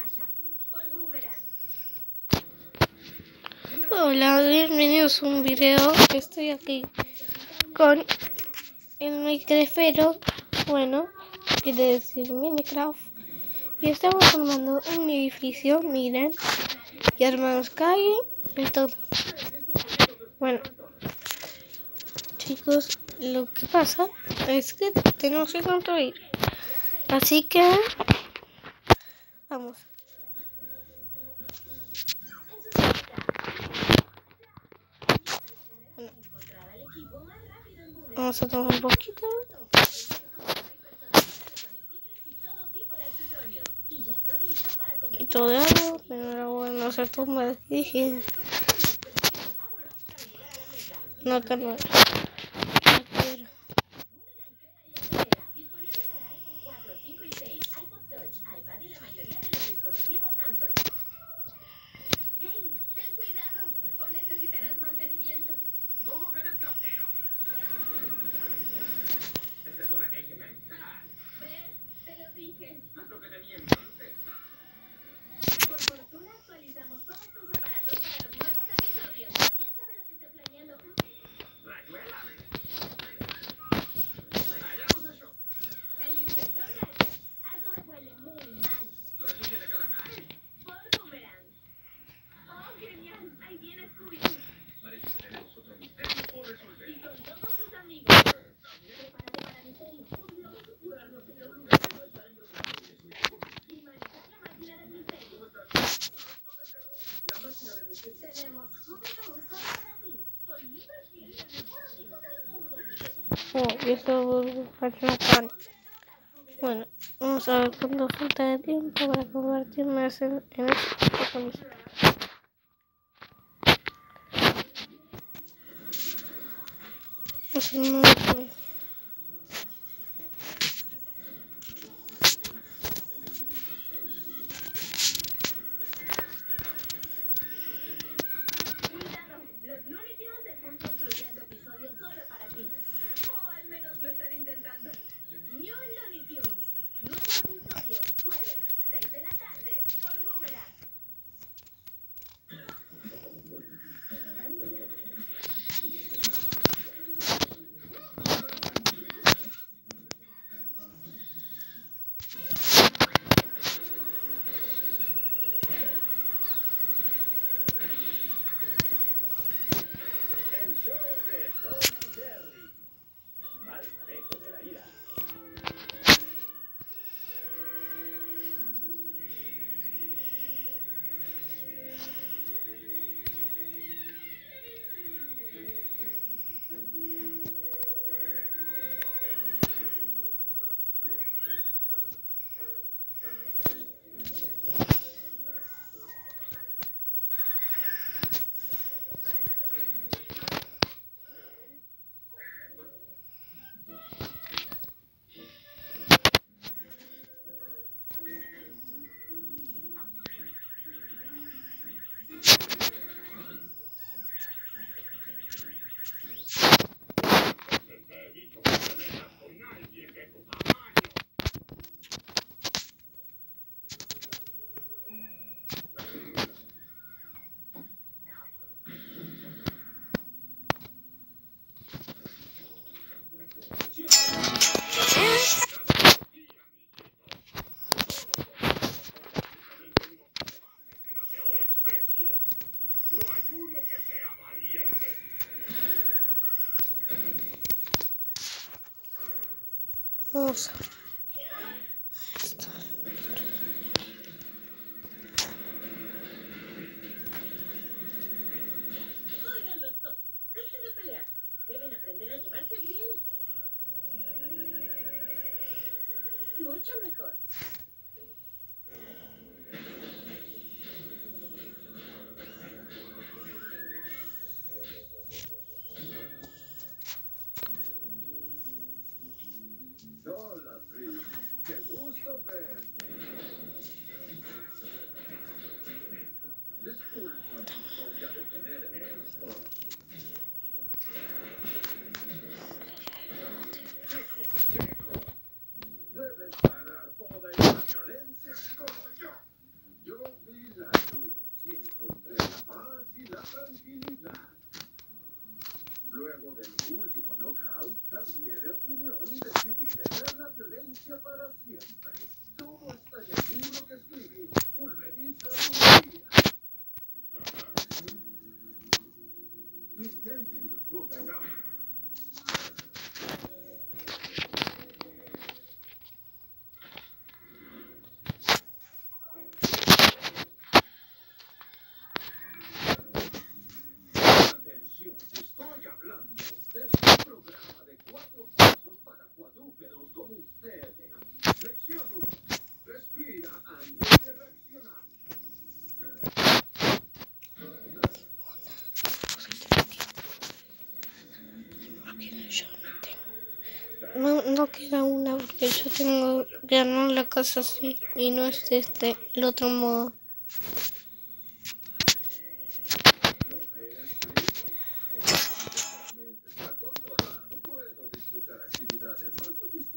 Hola, bienvenidos a un video. Estoy aquí con el Minecraftero, bueno, quiere decir Minecraft, y estamos formando un edificio, miren, y armamos calle y todo. Bueno, chicos, lo que pasa es que tenemos que construir, así que vamos. Bueno, vamos a tomar un poquito. Y todo de agua, pero bueno, hacer tumba de aquí. No, acá no. Y eso falta. Bueno, vamos a ver cuánto falta de tiempo para convertirme en este protagonista. Vamos a ver esto. Oigan los dos, dejen de pelear. Deben aprender a llevarse bien. Mucho mejor. Hola, Fritz. Qué gusto verte. Disculpa, voy a detener esto. Chico, debes parar todo hablando de este programa de 4 pasos para cuadrúpedos como ustedes. Lección 1. Respira antes de reaccionar. Yo no queda una porque yo tengo que armar la casa así y no es el otro modo. Está controlado. Puedo disfrutar actividades más sofisticadas.